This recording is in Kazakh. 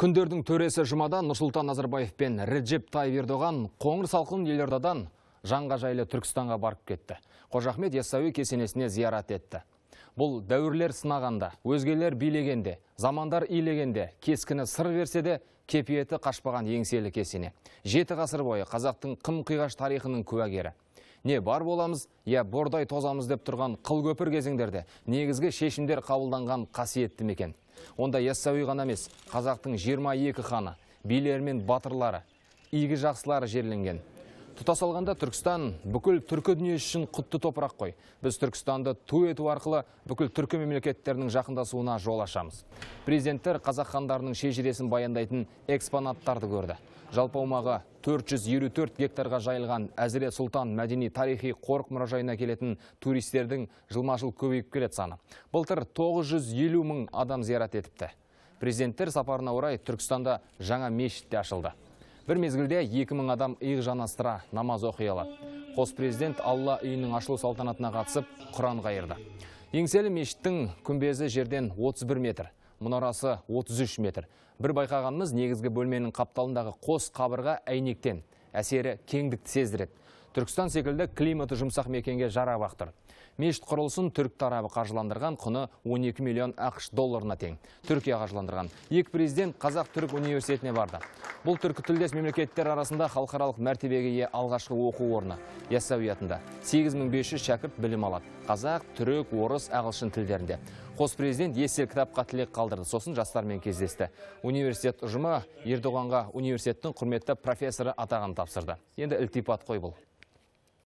Күндердің төресі жұмада Нұрсұлтан Назарбаев пен Реджеп Тайып Ердоған қоңыр салқын елордадан жанға жайлы Түркістанға барып кетті. Қожа Ахмет Яссауи кесенесіне зиярат етті. Бұл дәуірлер сынағанда, өзгелер билегенде, замандар илегенде, кескіні сыр берсе де, кепиеті қашпаған еңселі кесене. 7 ғасыр бойы қазақтың қым-қиғаш тарихының куәгері. Не бар боламыз, я бордай тозамыз деп тұрған қыл-көпір кезеңдерде негізгі шешімдер қабылданған қасиетті мекен. Онда Яссауи ғана емес, қазақтың 22 ханы, билер мен батырлары, игі жақсылары жерленген. Тұтас алғанда Түркістан бүкіл түркі дүние үшін құтты топырақ қой. Біз Түркістанды ту ету арқылы бүкіл түркі мемлекеттерінің жақындасуына жол ашамыз. Президенттер қазақ хандарының шежіресін баяндайтын экспонаттарды көрді. Жалпы аумағы 454 гектарға жайылған Әзірет Сұлтан мәдени тарихи қорық мұражайына келетін туристердің жылма-жыл көбейіп келеді саны. Былтыр 950 мың адам зиярат етіпті. Президенттер сапарына орай Түркістанда жаңа мешіт те ашылды. Бір мезгілде 2000 адам иық жанастыра намаз оқи алады. Қос президент Алла үйінің ашылу салтанатына қатысып, Құран қайырды. Еңселі мешіттің күмбезі жерден 31 метр, мұнарасы 33 метр. Бір байқағанымыз негізгі бөлменің қапталындағы қос қабырға әйнектен, әсері кеңдікті сездіреді. Түркістан секілді климаты жұмсақ мекенге жарап ақтыр. Мешіт құрылысын түрік тарабы қаржыландырған, құны 12 миллион ақш долларына тең. Түркия қаржыландырған. Екі президент Қазақ-Түрік университетіне барды. Бұл түркі тілдес мемлекеттер арасында халықаралық мәртебеге ие алғашқы оқу орны. Яссауи атында 8500 шәкірт білім алады. Қазақ, түрік, орыс, ағылшын тілдерінде. Қос президент естелік кітапқа тілек қалдырды, сосын жастармен кездесті. Университет ұжымы Ердоғанға университеттің құрметті профессоры атағын тапсырды. Енді ілтипат қой бұл.